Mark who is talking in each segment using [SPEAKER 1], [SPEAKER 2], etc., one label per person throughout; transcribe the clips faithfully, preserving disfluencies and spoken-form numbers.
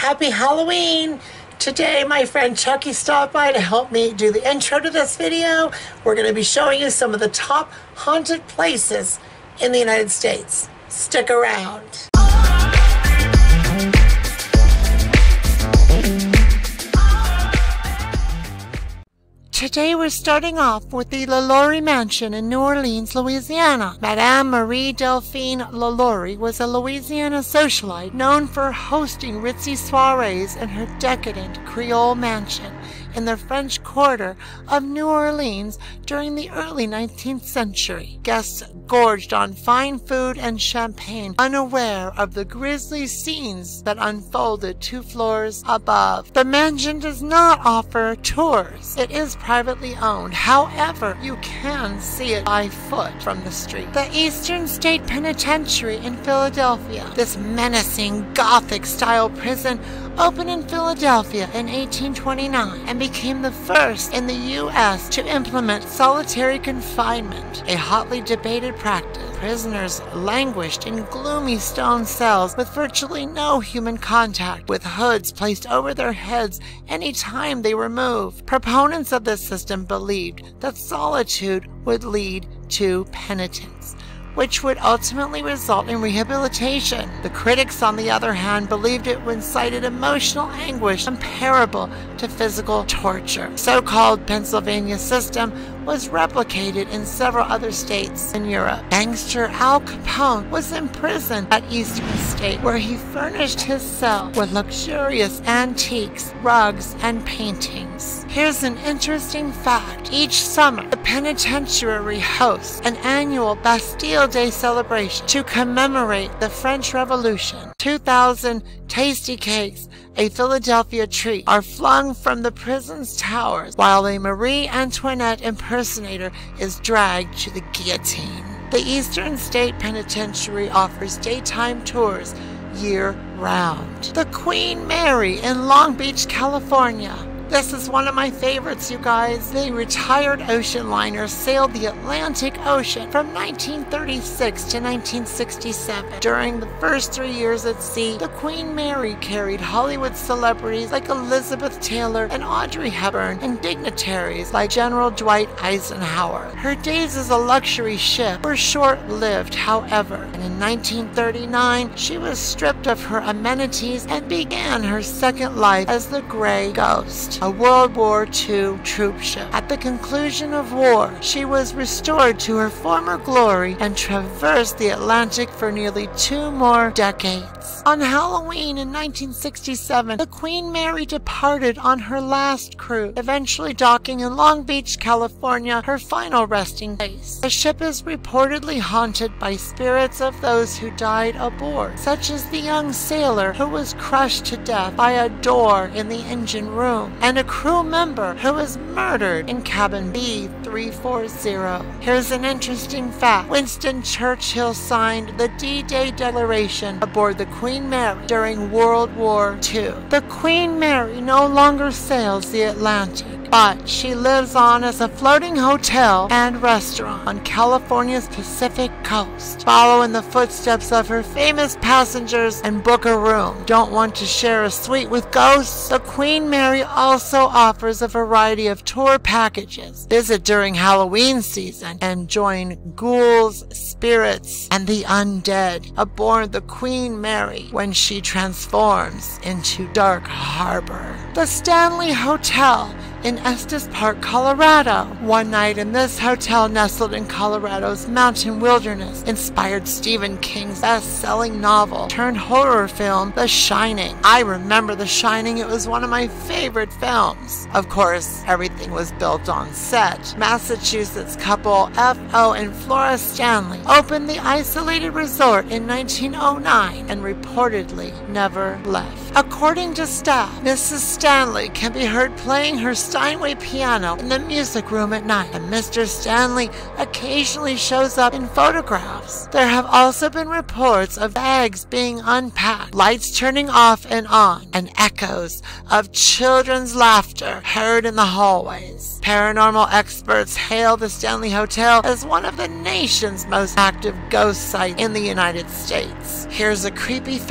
[SPEAKER 1] Happy Halloween! Today my friend Chucky stopped by to help me do the intro to this video. We're going to be showing you some of the top haunted places in the United States. Stick around. Today we're starting off with the LaLaurie Mansion in New Orleans, Louisiana. Madame Marie Delphine LaLaurie was a Louisiana socialite known for hosting ritzy soirees in her decadent Creole mansion in the French Quarter of New Orleans during the early nineteenth century. Guests gorged on fine food and champagne, unaware of the grisly scenes that unfolded two floors above. The mansion does not offer tours. It is privately owned. However, you can see it by foot from the street. The Eastern State Penitentiary in Philadelphia. This menacing Gothic-style prison opened in Philadelphia in eighteen twenty-nine and became the first in the U S to implement solitary confinement, a hotly debated practice. Prisoners languished in gloomy stone cells with virtually no human contact, with hoods placed over their heads any time they were moved. Proponents of this system believed that solitude would lead to penitence, which would ultimately result in rehabilitation. The critics, on the other hand, believed it incited emotional anguish comparable to physical torture. The so-called Pennsylvania system was replicated in several other states in Europe. Gangster Al Capone was imprisoned at Eastern State, where he furnished his cell with luxurious antiques, rugs, and paintings. Here's an interesting fact. Each summer, the penitentiary hosts an annual Bastille Day celebration to commemorate the French Revolution. two thousand tasty cakes, a Philadelphia treat, are flung from the prison's towers, while a Marie Antoinette impersonator is dragged to the guillotine. The Eastern State Penitentiary offers daytime tours year-round. The Queen Mary in Long Beach, California. This is one of my favorites, you guys. The retired ocean liner sailed the Atlantic Ocean from nineteen thirty-six to nineteen sixty-seven. During the first three years at sea, the Queen Mary carried Hollywood celebrities like Elizabeth Taylor and Audrey Hepburn, and dignitaries like General Dwight Eisenhower. Her days as a luxury ship were short-lived, however, and in nineteen thirty-nine, she was stripped of her amenities and began her second life as the Grey Ghost, a World War Two troop ship. At the conclusion of war, she was restored to her former glory and traversed the Atlantic for nearly two more decades. On Halloween in nineteen sixty-seven, the Queen Mary departed on her last cruise, eventually docking in Long Beach, California, her final resting place. The ship is reportedly haunted by spirits of those who died aboard, such as the young sailor who was crushed to death by a door in the engine room, and a crew member who was murdered in cabin B three forty. Here's an interesting fact. Winston Churchill signed the D-Day Declaration aboard the Queen Mary during World War Two. The Queen Mary no longer sails the Atlantic, but she lives on as a floating hotel and restaurant on California's Pacific coast. Follow in the footsteps of her famous passengers and book a room. Don't want to share a suite with ghosts? The Queen Mary also offers a variety of tour packages. Visit during Halloween season and join ghouls, spirits, and the undead aboard the Queen Mary when she transforms into Dark Harbor. The Stanley Hotel in Estes Park, Colorado. One night in this hotel, nestled in Colorado's mountain wilderness, inspired Stephen King's best-selling novel turned horror film, The Shining. I remember The Shining. It was one of my favorite films. Of course, everything was built on set. Massachusetts couple F O and Flora Stanley opened the isolated resort in nineteen oh nine and reportedly never left. According to staff, Missus Stanley can be heard playing her Steinway piano in the music room at night, and Mister Stanley occasionally shows up in photographs. There have also been reports of bags being unpacked, lights turning off and on, and echoes of children's laughter heard in the hallways. Paranormal experts hail the Stanley Hotel as one of the nation's most active ghost sites in the United States. Here's a creepy fact.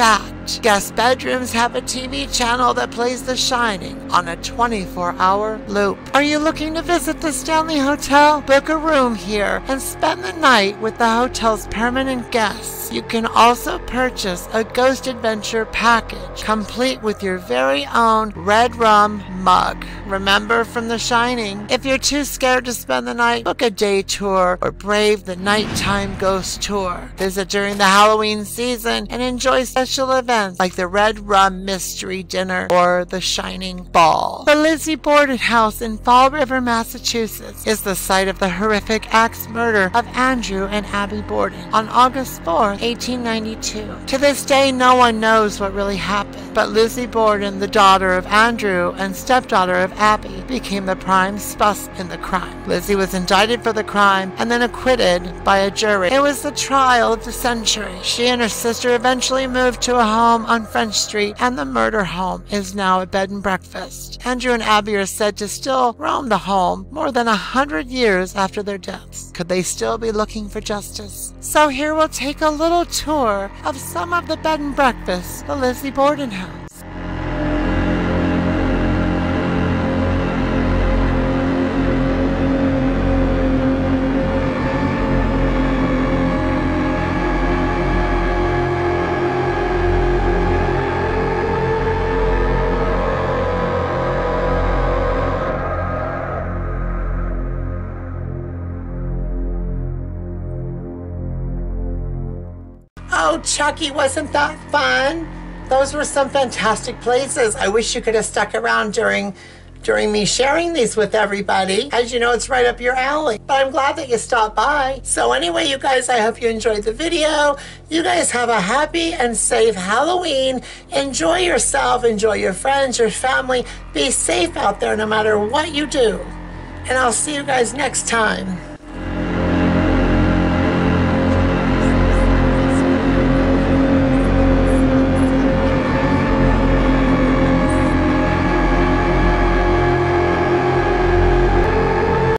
[SPEAKER 1] night. Guest bedrooms have a T V channel that plays The Shining on a twenty-four hour loop. Are you looking to visit the Stanley Hotel? Book a room here and spend the night with the hotel's permanent guests. You can also purchase a Ghost Adventure package, complete with your very own red rum mug. Remember from The Shining? If you're too scared to spend the night, book a day tour or brave the nighttime ghost tour. Visit during the Halloween season and enjoy special events like the Red Rum Mystery Dinner or the Shining Ball. The Lizzie Borden House in Fall River, Massachusetts is the site of the horrific axe murder of Andrew and Abby Borden on August fourth, eighteen ninety-two. To this day, no one knows what really happened, but Lizzie Borden, the daughter of Andrew and stepdaughter of Abby, became the prime suspect in the crime. Lizzie was indicted for the crime and then acquitted by a jury. It was the trial of the century. She and her sister eventually moved to a home on French Street, and the murder home is now a bed and breakfast. Andrew and Abby are said to still roam the home more than a hundred years after their deaths. Could they still be looking for justice? So here we'll take a little tour of some of the bed and breakfasts the Lizzie Borden house. Oh, Chucky, wasn't that fun? Those were some fantastic places. I wish you could have stuck around during during me sharing these with everybody. As you know, it's right up your alley. But I'm glad that you stopped by. So anyway, you guys, I hope you enjoyed the video. You guys have a happy and safe Halloween. Enjoy yourself. Enjoy your friends, your family. Be safe out there no matter what you do. And I'll see you guys next time.